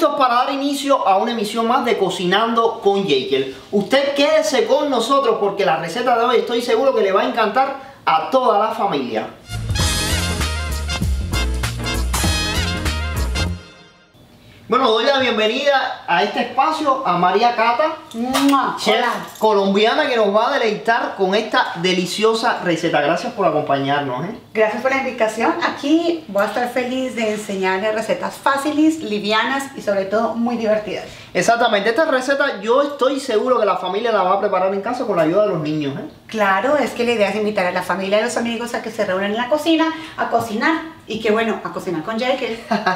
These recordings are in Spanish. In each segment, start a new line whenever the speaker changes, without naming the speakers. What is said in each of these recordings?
listos para dar inicio a una emisión más de Cocinando con Jekyll. Usted quédese con nosotros porque la receta de hoy estoy seguro que le va a encantar a toda la familia. Bueno, doy la bienvenida a este espacio a María Cata, chef colombiana, que nos va a deleitar con esta deliciosa receta. Gracias por acompañarnos.
Gracias por la invitación. Aquí voy a estar feliz de enseñarles recetas fáciles, livianas y sobre todo muy divertidas.
Exactamente, esta receta yo estoy seguro que la familia la va a preparar en casa con la ayuda de los niños.
Claro, es que la idea es invitar a la familia y a los amigos a que se reúnan en la cocina a cocinar. Y que bueno, a cocinar con Jekyll.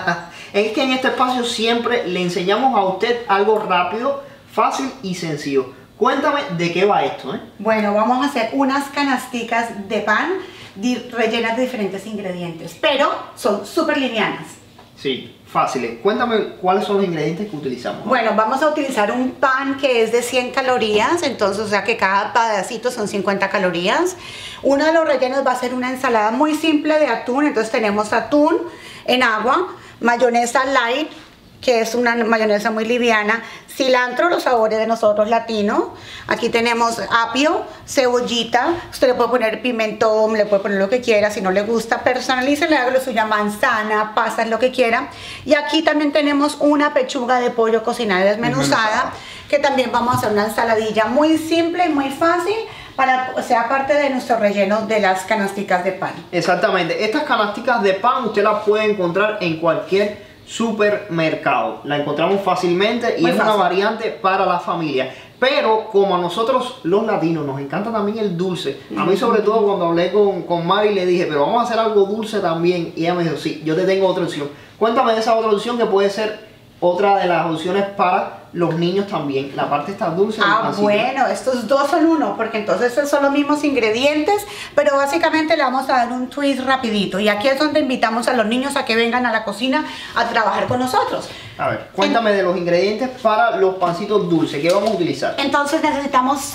Es que en este espacio siempre le enseñamos a usted algo rápido, fácil y sencillo. Cuéntame de qué va esto.
Bueno, vamos a hacer unas canasticas de pan rellenas de diferentes ingredientes, pero son súper livianas.
Sí, fáciles. Cuéntame cuáles son los ingredientes que utilizamos.
Bueno, vamos a utilizar un pan que es de 100 calorías, entonces o sea que cada pedacito son 50 calorías. Uno de los rellenos va a ser una ensalada muy simple de atún, entonces tenemos atún en agua, mayonesa light, que es una mayonesa muy liviana, cilantro, los sabores de nosotros latinos, aquí tenemos apio, cebollita, usted le puede poner pimentón, le puede poner lo que quiera, si no le gusta, personalice, le haga lo suya, manzana, pasas, lo que quiera. Y aquí también tenemos una pechuga de pollo cocinada y desmenuzada, que también vamos a hacer una ensaladilla muy simple y muy fácil, para que sea parte de nuestro relleno de las canasticas de pan.
Exactamente, estas canasticas de pan usted las puede encontrar en cualquier supermercado, la encontramos fácilmente y muy es fácil. Una variante para la familia. Pero como a nosotros los latinos nos encanta también el dulce, a mí sobre todo cuando hablé con Mari le dije, pero vamos a hacer algo dulce también, y ella me dijo, sí, yo te tengo otra opción. Cuéntame de esa otra opción que puede ser otra de las opciones para los niños también. La parte está dulce.
Bueno, estos dos son uno, porque entonces son los mismos ingredientes, pero básicamente le vamos a dar un twist rapidito. Y aquí es donde invitamos a los niños a que vengan a la cocina a trabajar con nosotros.
A ver, cuéntame de los ingredientes para los pancitos dulces. ¿Qué vamos a utilizar?
Entonces necesitamos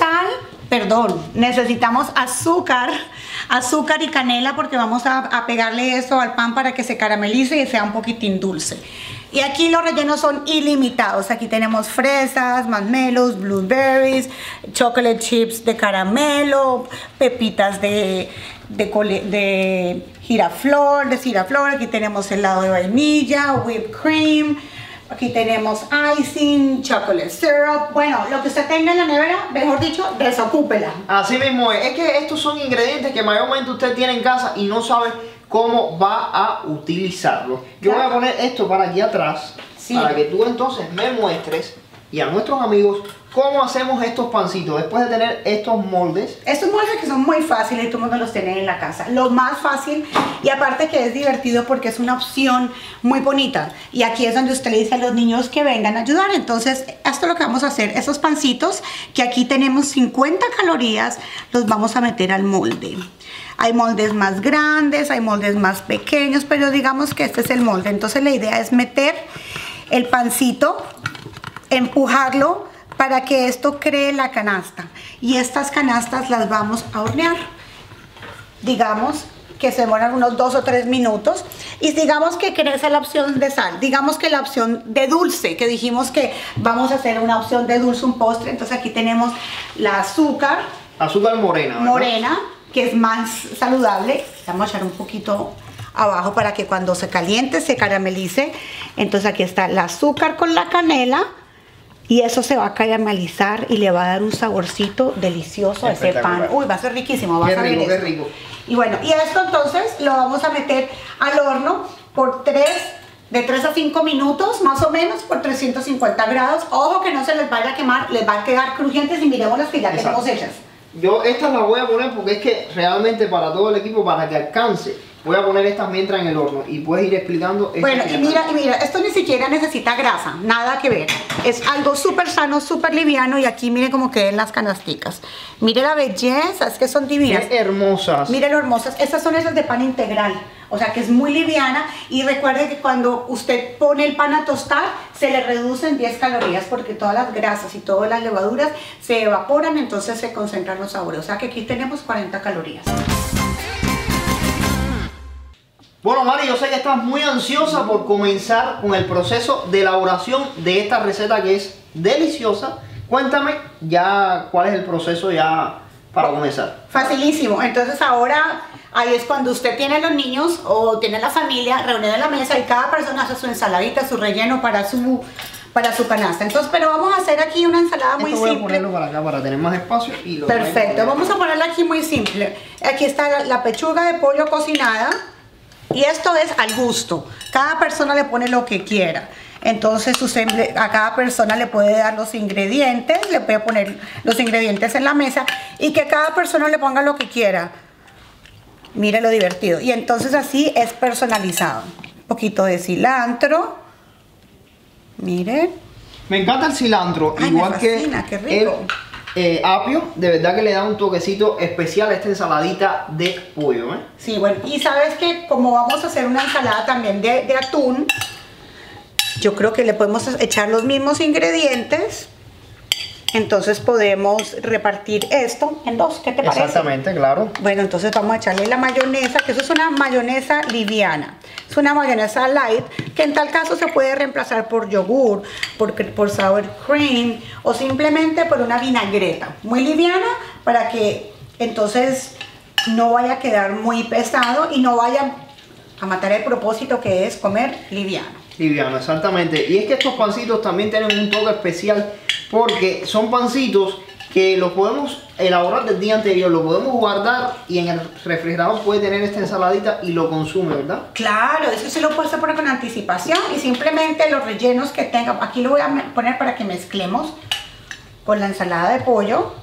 necesitamos azúcar y canela, porque vamos a pegarle eso al pan para que se caramelice y sea un poquitín dulce. Y aquí los rellenos son ilimitados. Aquí tenemos fresas, marshmallows, blueberries, chocolate chips de caramelo, pepitas de giraflor, aquí tenemos helado de vainilla, whipped cream, aquí tenemos icing, chocolate syrup. Bueno, lo que usted tenga en la nevera, mejor dicho, desocúpela.
Así mismo es que estos son ingredientes que mayormente usted tiene en casa y no sabe cómo va a utilizarlo. Yo voy a poner esto para aquí atrás, para que tú entonces me muestres y a nuestros amigos cómo hacemos estos pancitos después de tener estos moldes.
Estos moldes que son muy fáciles y todo el mundo los tiene en la casa. Lo más fácil, y aparte que es divertido porque es una opción muy bonita. Y aquí es donde usted le dice a los niños que vengan a ayudar. Entonces, esto es lo que vamos a hacer. Esos pancitos, que aquí tenemos 50 calorías, los vamos a meter al molde. Hay moldes más grandes, hay moldes más pequeños, pero digamos que este es el molde. Entonces la idea es meter el pancito, empujarlo para que esto cree la canasta. Y estas canastas las vamos a hornear. Digamos que se demoran unos 2 o 3 minutos. Y digamos que crece la opción de sal. Digamos que la opción de dulce, que dijimos que vamos a hacer una opción de dulce, un postre. Entonces aquí tenemos la azúcar.
Azúcar morena, ¿verdad?
Morena, que es más saludable. Vamos a echar un poquito abajo para que cuando se caliente se caramelice. Entonces aquí está el azúcar con la canela y eso se va a caramelizar y le va a dar un saborcito delicioso a ese pan. Uy, va a ser riquísimo. Vas a ver
qué rico.
Y bueno, y esto entonces lo vamos a meter al horno por de 3 a 5 minutos más o menos por 350 grados. Ojo que no se les vaya a quemar, les van a quedar crujientes y miremos las que ya tenemos hechas.
Yo estas las voy a poner porque es que realmente para todo el equipo, para que alcance, voy a poner estas mientras en el horno y puedes ir explicando.
Bueno, y mira, esto ni siquiera necesita grasa, nada que ver. Es algo súper sano, súper liviano y aquí mire cómo quedan las canasticas. Mire la belleza, es que son divinas.
Qué hermosas.
Mire lo hermosas. Estas son esas de pan integral, o sea que es muy liviana y recuerde que cuando usted pone el pan a tostar se le reducen 10 calorías porque todas las grasas y todas las levaduras se evaporan, entonces se concentran los sabores. O sea que aquí tenemos 40 calorías.
Bueno, Mari, yo sé que estás muy ansiosa por comenzar con el proceso de elaboración de esta receta que es deliciosa. Cuéntame ya cuál es el proceso ya para comenzar.
Facilísimo. Entonces ahora ahí es cuando usted tiene a los niños o tiene la familia reunida en la mesa y cada persona hace su ensaladita, su relleno para su canasta. Entonces, pero vamos a hacer aquí una ensalada muy simple.
Voy a ponerlo para acá para tener más espacio y lo
perfecto. Vamos a ponerla aquí muy simple. Aquí está la pechuga de pollo cocinada y esto es al gusto. Cada persona le pone lo que quiera. Entonces usted a cada persona le puede dar los ingredientes, le puede poner los ingredientes en la mesa y que cada persona le ponga lo que quiera. Mire lo divertido. Y entonces así es personalizado. Un poquito de cilantro. Miren.
Me encanta el cilantro.
Ay,
igual
me fascina,
que
qué rico.
el apio, de verdad que le da un toquecito especial a esta ensaladita de pollo, ¿eh?
Sí, bueno, y sabes que como vamos a hacer una ensalada también de atún, yo creo que le podemos echar los mismos ingredientes. Entonces podemos repartir esto en dos. ¿Qué te parece?
Exactamente, claro.
Bueno, entonces vamos a echarle la mayonesa, que eso es una mayonesa liviana. Es una mayonesa light, que en tal caso se puede reemplazar por yogur, por sour cream o simplemente por una vinagreta. Muy liviana para que entonces no vaya a quedar muy pesado y no vaya a matar el propósito que es comer liviano.
Liviano, exactamente. Y es que estos pancitos también tienen un toque especial porque son pancitos que los podemos elaborar del día anterior, lo podemos guardar y en el refrigerador puede tener esta ensaladita y lo consume, ¿verdad?
Claro, eso se lo puede poner con anticipación y simplemente los rellenos que tenga. Aquí lo voy a poner para que mezclemos con la ensalada de pollo.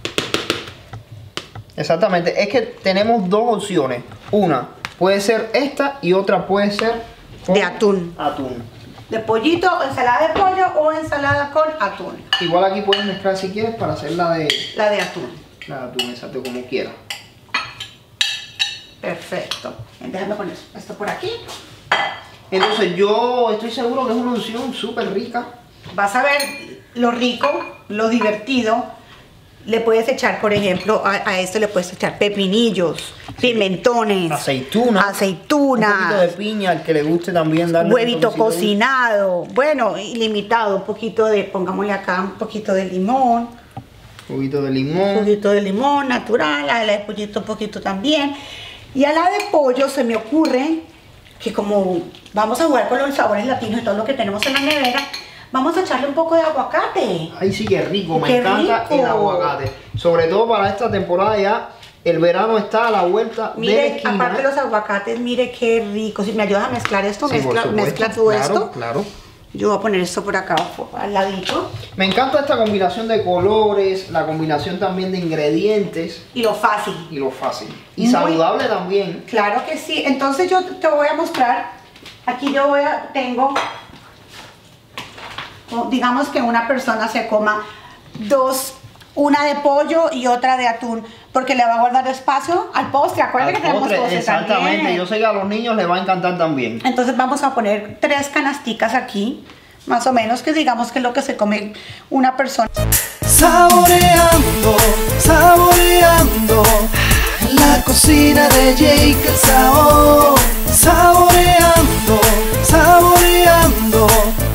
Exactamente, es que tenemos dos opciones. Una puede ser esta y otra puede ser
de atún. De pollito, ensalada de pollo o ensalada con atún.
Igual aquí puedes mezclar si quieres para hacer la de
atún.
La de atún, exacto, como quieras.
Perfecto. Déjame poner esto por aquí.
Entonces yo estoy seguro que es una opción súper rica.
Vas a ver lo rico, lo divertido. Le puedes echar, por ejemplo, a esto le puedes echar pepinillos, pimentones, aceitunas,
un poquito de piña, al que le guste también darle
huevito cocinado, bueno, ilimitado, un poquito de, pongámosle acá un poquito de limón.
Juguito de limón.
Juguito de limón natural, a la de pollito un poquito también. Y a la de pollo se me ocurre que como vamos a jugar con los sabores latinos y todo lo que tenemos en la nevera, vamos a echarle un poco de aguacate.
Ay, sí, qué rico, me encanta el aguacate. Sobre todo para esta temporada ya, el verano está a la vuelta de la esquina.
Aparte los aguacates, mire qué rico. Si me ayudas a mezclar esto,
sí,
mezcla todo esto.
Claro.
Yo voy a poner esto por acá, al ladito.
Me encanta esta combinación de colores, la combinación también de ingredientes.
Y lo fácil.
Y saludable también.
Claro que sí. Entonces yo te voy a mostrar. Aquí tengo... digamos que una persona se coma dos, una de pollo y otra de atún, porque le va a guardar espacio al postre. Acuérdense que tenemos postre.
Exactamente,
también.
Yo sé que a los niños les va a encantar también.
Entonces vamos a poner 3 canasticas aquí, más o menos, que digamos que es lo que se come una persona.
Saboreando, saboreando, la cocina de Jake el sabor. Saboreando, saboreando.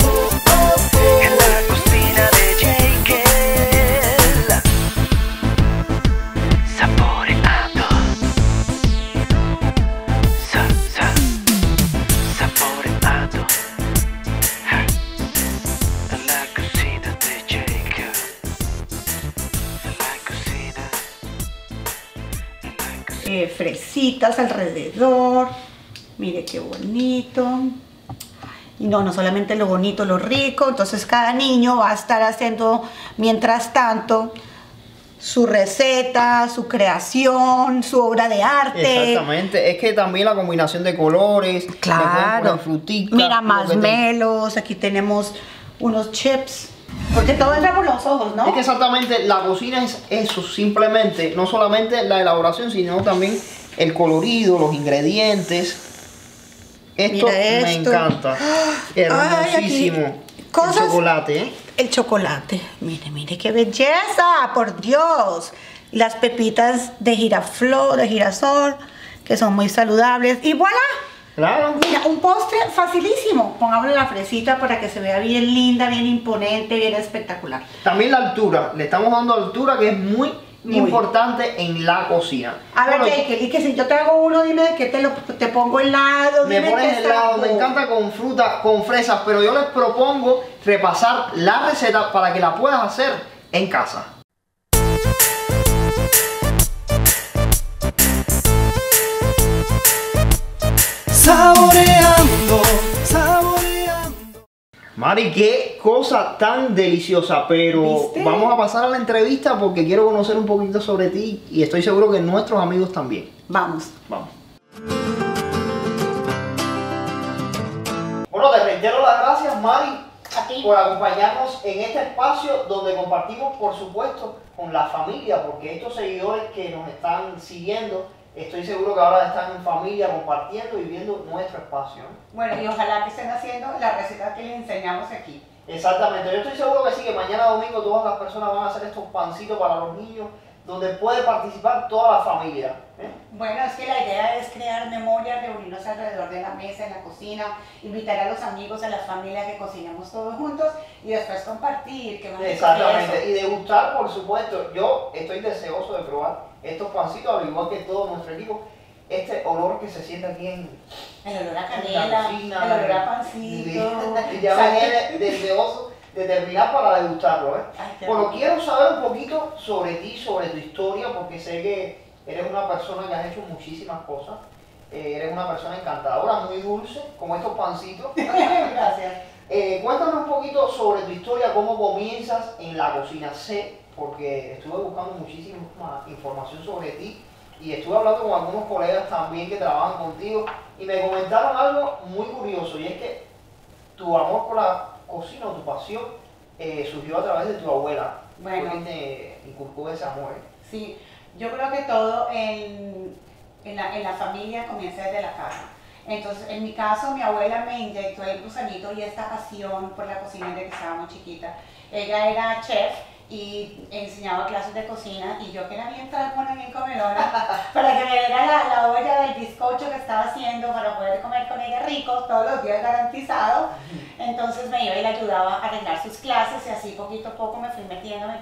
Fresitas alrededor. Mire qué bonito. Y no solamente lo bonito, lo rico. Entonces cada niño va a estar haciendo mientras tanto su receta, su creación, su obra de arte.
Exactamente, es que también la combinación de colores,
claro,
frutica,
mira, marshmallows, aquí tenemos unos chips. Porque todo entra por los ojos, ¿no?
Es que exactamente la cocina es eso, simplemente, no solamente la elaboración, sino también el colorido, los ingredientes. Esto me encanta. Hermosísimo.
El
chocolate, ¿eh?
El chocolate. Mire qué belleza, por Dios. Las pepitas de girasol, que son muy saludables. Y voilà,
Claro.
Mira, un postre facilísimo. Pongámosle la fresita para que se vea bien linda, bien imponente, bien espectacular.
También la altura. Le estamos dando altura, que es muy importante en la cocina.
A ver,
Bueno,
Jake, y que si yo te hago uno, dime de qué te pongo helado.
me
dime
pones
qué
helado, me
sabor.
encanta con fruta, con fresas, pero yo les propongo repasar la receta para que la puedas hacer en casa.
Saboreando, saboreando.
Mari, qué cosa tan deliciosa, pero
¿Viste?
vamos a pasar a la entrevista porque quiero conocer un poquito sobre ti y estoy seguro que nuestros amigos también.
Vamos.
Vamos. Bueno, te reitero las gracias, Mari,
A ti.
por acompañarnos en este espacio donde compartimos, por supuesto, con la familia, porque estos seguidores que nos están siguiendo, estoy seguro que ahora están en familia compartiendo y viendo nuestro espacio, ¿no?
Bueno, y ojalá que estén haciendo la receta que les enseñamos aquí.
Exactamente, yo estoy seguro que sí, que mañana domingo todas las personas van a hacer estos pancitos para los niños, donde puede participar toda la familia, ¿eh?
Bueno, es que la idea es crear memoria, reunirnos alrededor de la mesa, en la cocina, invitar a los amigos, a la familia que cocinemos todos juntos y después compartir. Que
Exactamente, y degustar, por supuesto. Yo estoy deseoso de probar estos pancitos, al igual que todo nuestro equipo. Este olor que se siente aquí en
El olor a
la
canela,
cocina,
el olor a pancito.
y ya me tiene deseoso de terminar para degustarlo, ¿eh?
Ay, qué
Bueno,
rico.
quiero saber un poquito sobre ti, sobre tu historia, porque sé que eres una persona que has hecho muchísimas cosas. Eres una persona encantadora, muy dulce, como estos pancitos.
Gracias.
Cuéntame un poquito sobre tu historia, cómo comienzas en la cocina. Sé, porque estuve buscando muchísima información sobre ti y estuve hablando con algunos colegas también que trabajan contigo y me comentaron algo muy curioso, y es que tu amor por la cocina o tu pasión surgió a través de tu abuela.
Bueno.
Fue quien te inculcó ese amor, ¿eh?
Sí, yo creo que todo en la familia comienza desde la casa. Entonces, en mi caso, mi abuela me inyectó el gusanito y esta pasión por la cocina desde que estaba muy chiquita. Ella era chef y enseñaba clases de cocina y yo que era bien tragona, bien comedora, para que me diera la olla del bizcocho que estaba haciendo para poder comer con ella rico, todos los días garantizado. Entonces me iba y le ayudaba a arreglar sus clases y así poquito a poco me fui metiendo.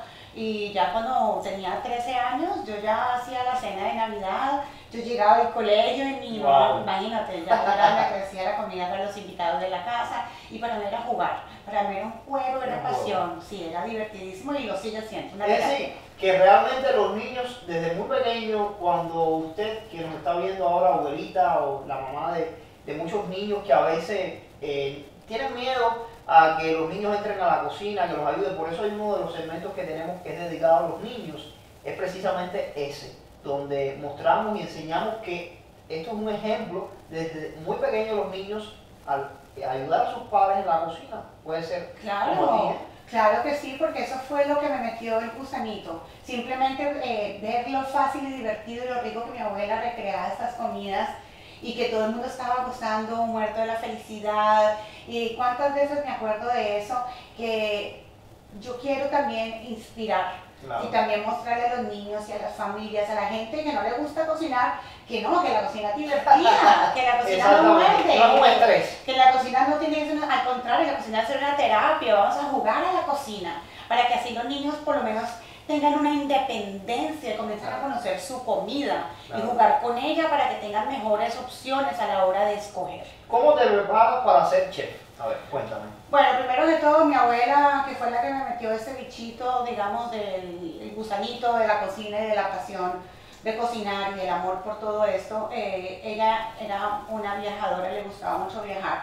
Y ya cuando tenía 13 años, yo ya hacía la cena de Navidad, yo llegaba del colegio y mi mamá,
Wow.
imagínate, ya era la que hacía la comida para los invitados de la casa y para mí era jugar, para mí era un juego, era
Un juego.
pasión, sí, era divertidísimo y lo sigue siendo, una
Es
terapia.
decir, que realmente los niños desde muy pequeños, cuando usted que nos está viendo ahora, abuelita o la mamá de muchos niños que a veces tienen miedo a que los niños entren a la cocina, que los ayude, por eso hay uno de los segmentos que tenemos que es dedicado a los niños, es precisamente ese, donde mostramos y enseñamos que esto es un ejemplo, desde muy pequeños los niños al ayudar a sus padres en la cocina, puede ser como a ti,
Claro,
¿eh?
claro que sí, porque eso fue lo que me metió el gusanito. Simplemente ver lo fácil y divertido y lo rico que mi abuela recreaba estas comidas y que todo el mundo estaba gozando, muerto de la felicidad. Y cuántas veces me acuerdo de eso, que yo quiero también inspirar.
Claro.
Y también mostrarle a los niños y a las familias, a la gente que no le gusta cocinar, que no, que la cocina es divertida, que la cocina no
Exactamente,
muerde,
no es un estrés.
que la cocina no tiene que ser, al contrario, la cocina es una terapia, vamos a jugar a la cocina, para que así los niños por lo menos tengan una independencia, comiencen a conocer su comida
Claro.
y jugar con ella para que tengan mejores opciones a la hora de escoger.
¿Cómo te preparas para ser chef? A ver, cuéntame.
Bueno, primero de todo, mi abuela, que fue la que me metió ese bichito, digamos, del el gusanito de la cocina y de la pasión de cocinar y el amor por todo esto, ella era una viajadora, le gustaba mucho viajar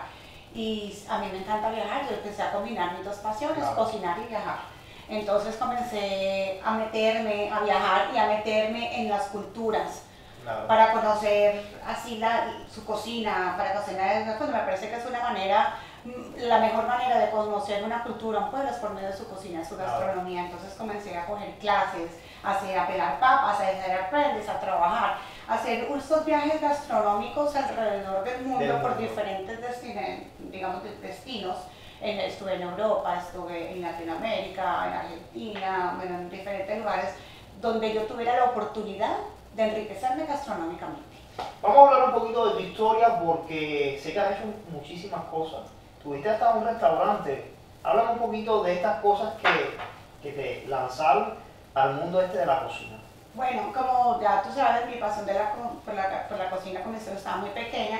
y a mí me encanta viajar, yo empecé a combinar mis dos pasiones,
Claro.
cocinar y viajar. Entonces comencé a meterme, a viajar y a meterme en las culturas
Claro.
para conocer así su cocina, para cocinar, pues me parece que es una manera, la mejor manera de conocer una cultura, un pueblo es por medio de su cocina, su gastronomía. Entonces comencé a coger clases, a pelar papas, a hacer aprendiz, a trabajar, a hacer estos viajes gastronómicos alrededor del mundo por diferentes destinos. Estuve en Europa, estuve en Latinoamérica, en Argentina, bueno, en diferentes lugares donde yo tuviera la oportunidad de enriquecerme gastronómicamente.
Vamos a hablar un poquito de tu historia porque sé que has hecho muchísimas cosas. Tuviste hasta un restaurante. Háblame un poquito de estas cosas que te lanzaron al mundo este de la cocina.
Bueno, como ya tú sabes, mi pasión por la cocina comenzó, estaba muy pequeña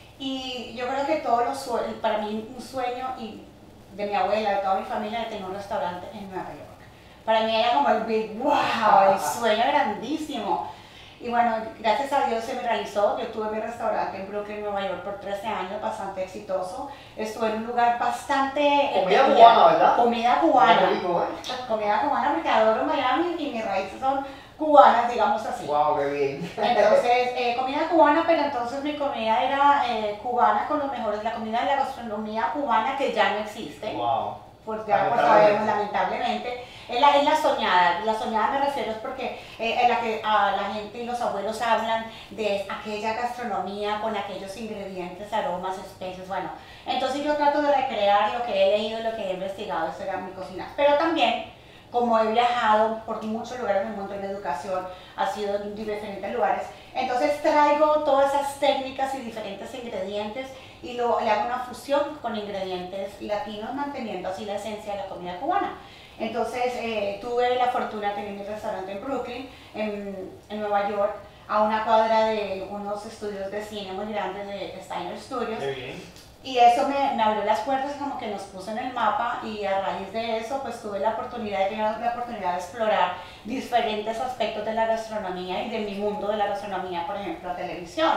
y yo creo que todos los sueños, para mí un sueño y de mi abuela, de toda mi familia, de tener un restaurante en Nueva York. Para mí era como el big wow, el sueño grandísimo. Y bueno, gracias a Dios se me realizó. Yo tuve mi restaurante en Brooklyn, Nueva York por 13 años, bastante exitoso. Estuve en un lugar bastante...
Comida cubana, ¿verdad?
Comida cubana.
Rico,
Comida cubana porque adoro Miami y mis raíces son cubanas, digamos así.
Wow, qué bien.
Entonces, comida cubana, pero entonces mi comida era cubana con los mejores, la comida de la gastronomía cubana que ya no existe.
Wow.
Pues ya pues sabemos, lamentablemente. Es la soñada. La soñada me refiero es porque en la que la gente y los abuelos hablan de aquella gastronomía con aquellos ingredientes, aromas, especies, bueno. Entonces yo trato de recrear lo que he leído, lo que he investigado, eso era mi cocina. Pero también, como he viajado por muchos lugares del mundo en la educación, ha sido en diferentes lugares, entonces traigo todas esas técnicas y diferentes ingredientes y le hago una fusión con ingredientes latinos, manteniendo así la esencia de la comida cubana. Entonces tuve la fortuna de tener mi restaurante en Brooklyn, en Nueva York, a una cuadra de unos estudios de cine muy grandes de Steiner Studios.
Qué bien.
Y eso me abrió las puertas, como que nos puso en el mapa, y a raíz de eso pues tuve la oportunidad de explorar diferentes aspectos de la gastronomía y de mi mundo de la gastronomía, por ejemplo, la televisión.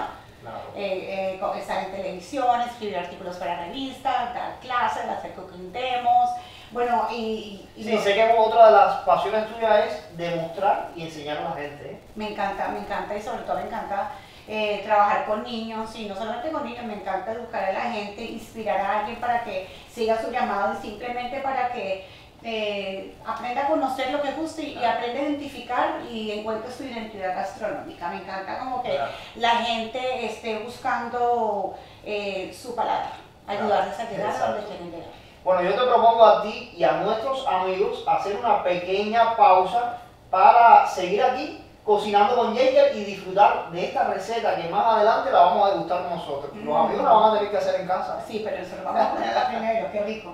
Claro. Estar en televisión, escribir artículos para revistas, dar clases, hacer cooking demos, bueno,
sí, sé que otra de las pasiones tuyas es demostrar y enseñar a la gente, ¿eh?
Me encanta y sobre todo me encanta trabajar con niños, y no solamente con niños, me encanta educar a la gente, inspirar a alguien para que siga su llamado y simplemente para que aprenda a conocer lo que gusta y aprenda a identificar y encuentre su identidad gastronómica. Me encanta como que la gente esté buscando su paladar, ayudarles a llegar a donde quieren llegar.
Bueno, yo te propongo a ti y a nuestros amigos hacer una pequeña pausa para seguir aquí cocinando con Jaker y disfrutar de esta receta que más adelante la vamos a degustar nosotros. Los amigos la van a tener que hacer en casa.
Sí, pero eso lo vamos a poner primero, qué rico.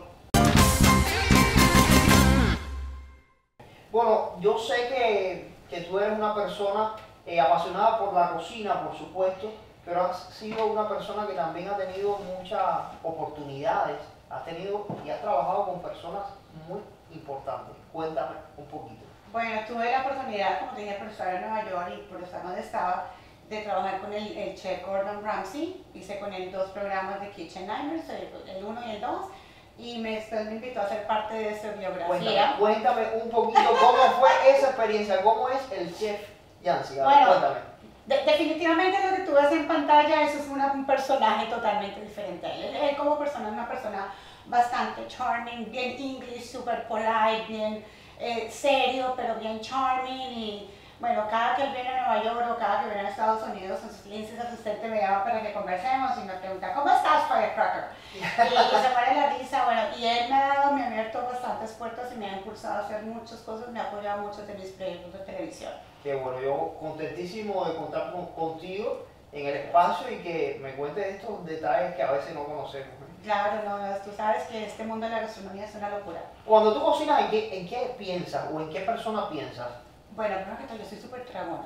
Bueno, yo sé que tú eres una persona apasionada por la cocina, por supuesto, pero has sido una persona que también ha tenido muchas oportunidades, has tenido y has trabajado con personas muy importantes. Cuéntame un poquito.
Bueno, tuve la oportunidad, como tenía por estar en Nueva York y por estar donde estaba, de trabajar con el chef Gordon Ramsay. Hice con él 2 programas de Kitchen Niners, el 1 y el 2, y después me invitó a ser parte de su biografía.
Cuéntame un poquito cómo fue esa experiencia, cómo es el chef Yancy.
Bueno,
cuéntame.
Definitivamente lo que tú ves en pantalla, eso es un personaje totalmente diferente a él. Él como persona es una persona bastante charming, bien English, super polite, bien serio, pero bien charming. Y bueno, cada que él viene a Nueva York o cada que viene a Estados Unidos, su asistente me llama para que conversemos y me pregunta, ¿cómo estás, Firecracker? Y se muere la risa. Bueno, y él me ha abierto bastantes puertas y me ha impulsado a hacer muchas cosas, me ha apoyado mucho de mis proyectos de televisión.
Qué bueno, yo contentísimo de contar contigo en el espacio y que me cuentes estos detalles que a veces no conocemos.
Claro, no, tú sabes que este mundo de la gastronomía es una locura.
Cuando tú cocinas, ¿en qué piensas o en qué persona piensas?
Bueno, primero que todo, yo soy súper tragona.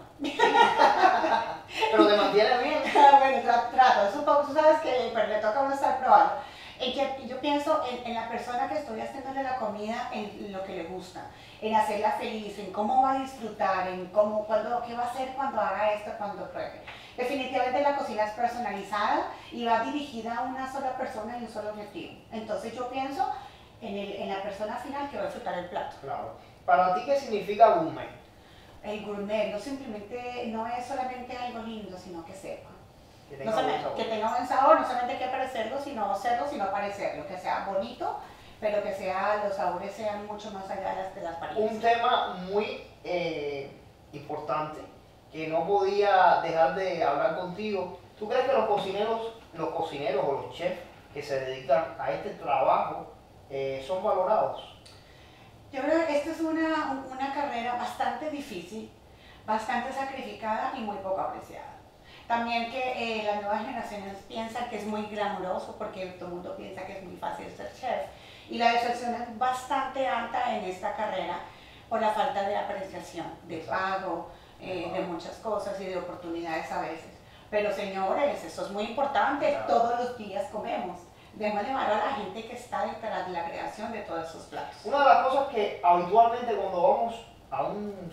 Pero te mantienes bien.
Bueno, trato, es un poco, tú sabes que pero le toca a uno estar probando. Yo pienso en la persona que estoy haciéndole la comida, en lo que le gusta, en hacerla feliz, en cómo va a disfrutar, en qué va a hacer cuando haga esto, cuando pruebe. Definitivamente la cocina es personalizada y va dirigida a una sola persona y un solo objetivo. Entonces yo pienso en la persona final que va a disfrutar el plato.
Claro. ¿Para ti qué significa gourmet?
El gourmet no es solamente algo lindo, sino que sepa.
Que tenga
buen sabor, no solamente hay que parecerlo, sino parecerlo, que sea bonito, pero que los sabores sean mucho más allá de las apariencias.
Un tema muy importante que no podía dejar de hablar contigo. ¿Tú crees que los cocineros o los chefs que se dedican a este trabajo son valorados?
Yo creo que esta es una carrera bastante difícil, bastante sacrificada y muy poco apreciada. También que las nuevas generaciones piensan que es muy glamuroso porque todo el mundo piensa que es muy fácil ser chef. Y la deserción es bastante alta en esta carrera por la falta de apreciación, de pago, de muchas cosas y de oportunidades a veces. Pero señores, eso es muy importante, todos los días comemos. Debemos llevar a la gente que está detrás de la creación de todos esos platos.
Una de las cosas que habitualmente cuando vamos a un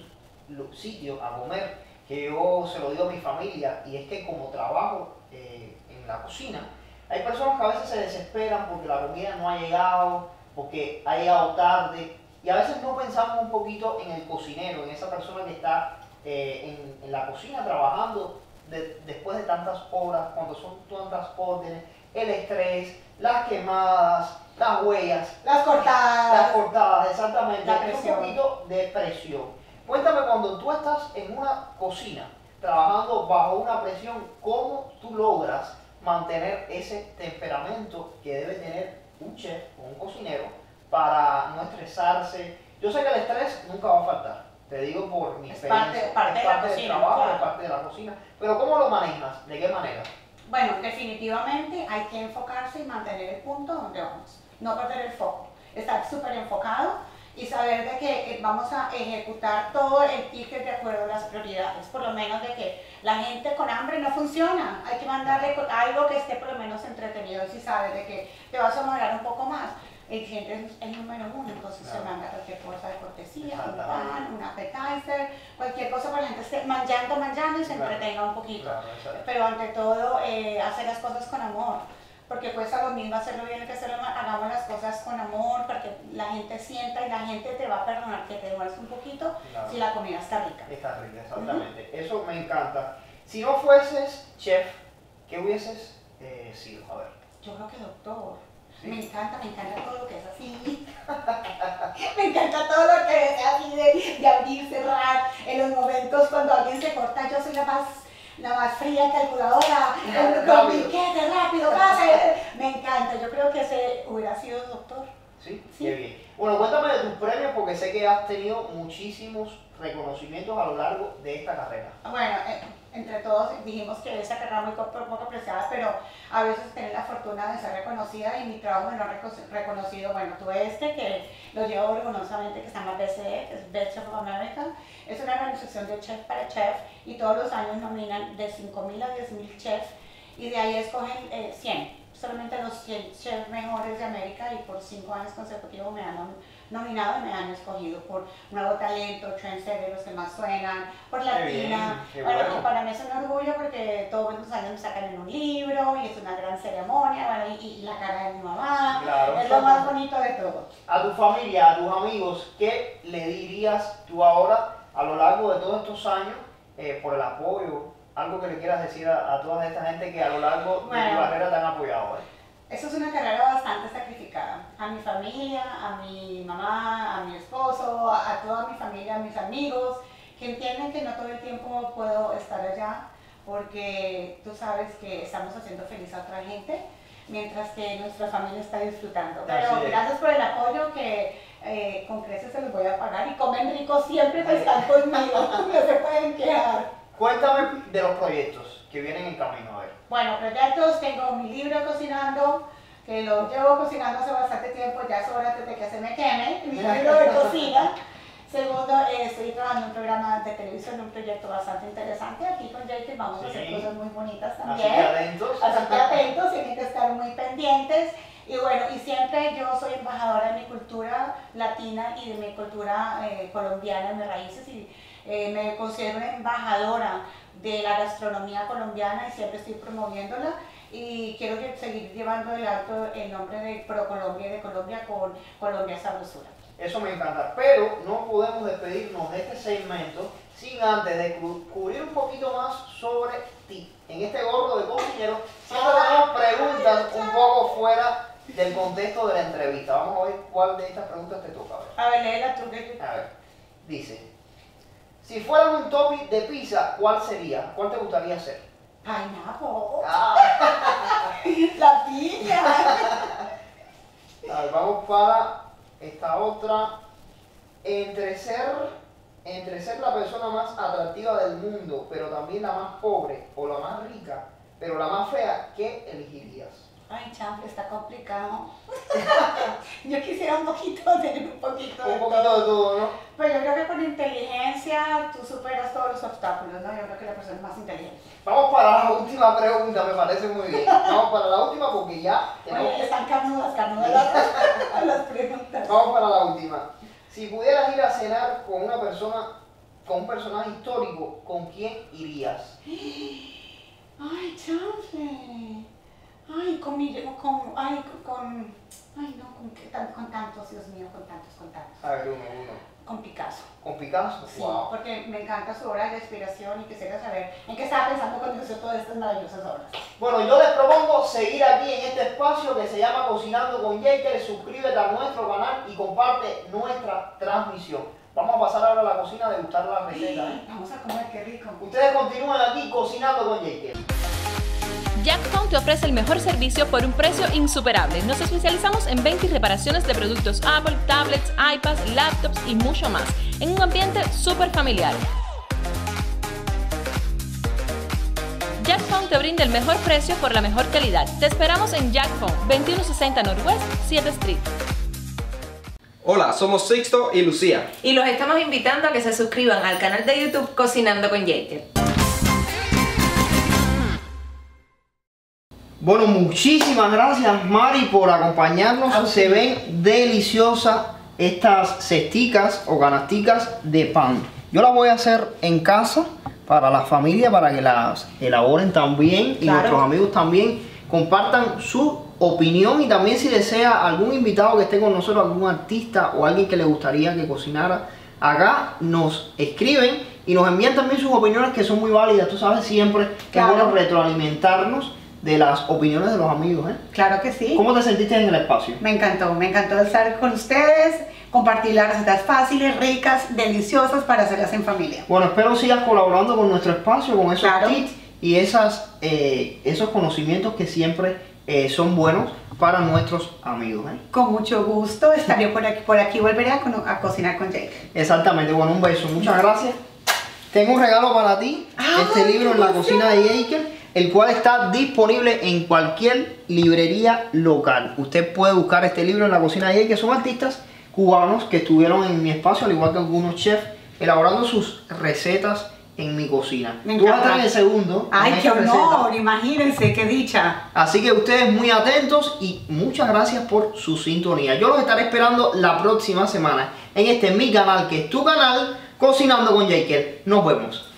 sitio a comer, que yo se lo digo a mi familia, y es que como trabajo en la cocina, hay personas que a veces se desesperan porque la comida no ha llegado, porque ha llegado tarde, y a veces no pensamos un poquito en el cocinero, en esa persona que está en la cocina trabajando después de tantas horas, cuando son tantas órdenes, el estrés, las quemadas, las huellas,
las cortadas,
exactamente,
la
es un
presión.
poquito de presión. Cuéntame, cuando tú estás en una cocina, trabajando bajo una presión, ¿cómo tú logras mantener ese temperamento que debe tener un chef o un cocinero para no estresarse? Yo sé que el estrés nunca va a faltar, te digo por mi experiencia,
parte
es
de la
parte del
cocina,
trabajo,
claro.
es parte de la cocina, pero ¿cómo lo manejas? ¿De qué manera?
Bueno, definitivamente hay que enfocarse y mantener el punto donde vamos, no perder el foco, estar súper enfocado y saber de que vamos a ejecutar todo el ticket de acuerdo a las prioridades, por lo menos de que la gente con hambre no funciona, hay que mandarle algo que esté por lo menos entretenido, y si sabes de que te vas a demorar un poco más, el cliente es el número uno, entonces se manda cualquier cosa de cortesía, un pan, un appetizer, cualquier cosa para que la gente esté manchando y se entretenga un poquito. Pero ante todo, hacer las cosas con amor, porque cuesta lo mismo hacerlo bien que hacerlo mal. Hagamos las cosas con amor, porque la gente sienta y la gente te va a perdonar que te demores un poquito si la comida está rica.
Está rica, exactamente. Eso me encanta. Si no fueses chef, ¿qué hubieses sido? A ver.
Yo creo que doctor.
¿Sí?
Me encanta todo lo que es así. Me encanta todo lo que es así de abrir, cerrar. En los momentos cuando alguien se corta, yo soy la más fría calculadora. Con piquete, rápido, pasa. Me encanta. Yo creo que ese hubiera sido doctor.
¿Sí? Qué bien. Bueno, cuéntame de tus premios porque sé que has tenido muchísimos reconocimientos a lo largo de esta carrera.
Bueno, entre todos dijimos que esa carrera muy poco apreciada, pero a veces tener la fortuna de ser reconocida y mi trabajo me lo ha reconocido. Bueno, tuve que lo llevo orgullosamente, que se llama BCE, que es Best Chef of America. Es una organización de chef para chef y todos los años nominan de 5.000 a 10.000 chefs y de ahí escogen 100. Solamente los 100 chefs mejores de América y por 5 años consecutivos me han nominado y me han escogido por Nuevo Talento, Trendsetter, los que más suenan, por Latina. Bueno, y para mí es un orgullo porque todos los años me sacan en un libro y es una gran ceremonia, bueno, y la cara de mi mamá,
Claro.
es lo más bonito de todo.
A tu familia, a tus amigos, ¿qué le dirías tú ahora a lo largo de todos estos años por el apoyo? Algo que le quieras decir a toda esta gente que a lo largo de tu carrera te han apoyado.
Eso es una carrera bastante sacrificada. A mi familia, a mi mamá, a mi esposo, a toda mi familia, a mis amigos, que entienden que no todo el tiempo puedo estar allá, porque tú sabes que estamos haciendo feliz a otra gente, mientras que nuestra familia está disfrutando. Pero gracias por el apoyo que con creces se los voy a pagar y comen rico siempre que están conmigo, no se pueden quejar.
Cuéntame de los proyectos que vienen en camino, a ver.
Bueno, proyectos, tengo mi libro Cocinando, que lo llevo cocinando hace bastante tiempo, ya es hora de que se me queme, mi libro de cocina. Segundo, estoy trabajando en un programa de televisión, un proyecto bastante interesante aquí con Jake, vamos a hacer cosas muy bonitas también.
Así que atentos.
Así que atentos, tienen que estar muy pendientes. Y bueno, y siempre yo soy embajadora de mi cultura latina y de mi cultura colombiana, de mis raíces, y me considero una embajadora de la gastronomía colombiana y siempre estoy promoviéndola y quiero seguir llevando de alto el nombre de ProColombia y de Colombia con Colombia Sabrosura.
Eso me encanta, pero no podemos despedirnos de este segmento sin antes de cubrir un poquito más sobre ti. En este gorro de cocinero siempre tenemos preguntas un poco fuera del contexto de la entrevista. Vamos a ver cuál de estas preguntas te toca.
A ver, léela tú.
A ver, dice, si fueran un topping de pizza, ¿cuál sería? ¿Cuál te gustaría hacer?
Pineapple.
Ah.
La piña.
A ver, vamos para esta otra. Entre ser entre ser la persona más atractiva del mundo, pero también la más pobre, o la más rica, pero la más fea, ¿qué elegirías?
Ay, chanfle, está complicado. Yo quisiera un poquito de
todo, ¿no?
Pero yo creo que con inteligencia tú superas todos los obstáculos, ¿no? Yo creo que la persona es más inteligente.
Vamos para la última pregunta, me parece muy bien. Vamos para la última porque ya...
Oye, están carnudas las preguntas.
Vamos para la última. Si pudieras ir a cenar con una persona, con un personaje histórico, ¿con quién irías?
Ay, chanfle. Ay, con tantos, Dios mío, con tantos.
A ver, uno.
Con Picasso.
¿Con Picasso?
Sí,
Wow.
porque me encanta su obra de inspiración y quisiera saber en qué estaba pensando cuando hizo todas estas maravillosas obras.
Bueno, yo les propongo seguir aquí en este espacio que se llama Cocinando con Jaker. Suscríbete a nuestro canal y comparte nuestra transmisión. Vamos a pasar ahora a la cocina a degustar la receta.
Vamos a comer, qué rico.
Ustedes continúen aquí Cocinando con Jaker.
Jackphone te ofrece el mejor servicio por un precio insuperable. Nos especializamos en venta y reparaciones de productos Apple, tablets, iPads, laptops y mucho más, en un ambiente súper familiar. Jackphone te brinda el mejor precio por la mejor calidad. Te esperamos en Jackphone, 2160 Northwest 7th Street.
Hola, somos Sixto y Lucía.
Y los estamos invitando a que se suscriban al canal de YouTube Cocinando con Jaker.
Bueno, muchísimas gracias Mari por acompañarnos. Se ven deliciosas estas cesticas o canasticas de pan. Yo las voy a hacer en casa para la familia, para que las elaboren también y nuestros amigos también compartan su opinión, y también si desea algún invitado que esté con nosotros, algún artista o alguien que le gustaría que cocinara acá, nos escriben y nos envían también sus opiniones, que son muy válidas. Tú sabes siempre que es bueno retroalimentarnos de las opiniones de los amigos, ¿eh?
Claro que sí.
¿Cómo te sentiste en el espacio?
Me encantó estar con ustedes, compartir las recetas fáciles, ricas, deliciosas para hacerlas en familia.
Bueno, espero sigas colaborando con nuestro espacio, con esos tips y esos conocimientos que siempre son buenos para nuestros amigos, ¿eh?
Con mucho gusto, estaré por aquí volveré a cocinar con Jake.
Exactamente, bueno, un beso, muchas gracias. Tengo un regalo para ti, este libro En la cocina de Jaker, el cual está disponible en cualquier librería local. Usted puede buscar este libro En la cocina de Jaker. Son artistas cubanos que estuvieron en mi espacio, al igual que algunos chefs, elaborando sus recetas en mi cocina. Tú vas a estar en el segundo.
¡Ay, qué honor! Imagínense, qué dicha.
Así que ustedes muy atentos y muchas gracias por su sintonía. Yo los estaré esperando la próxima semana en este mi canal, que es tu canal, Cocinando con Jaker. Nos vemos.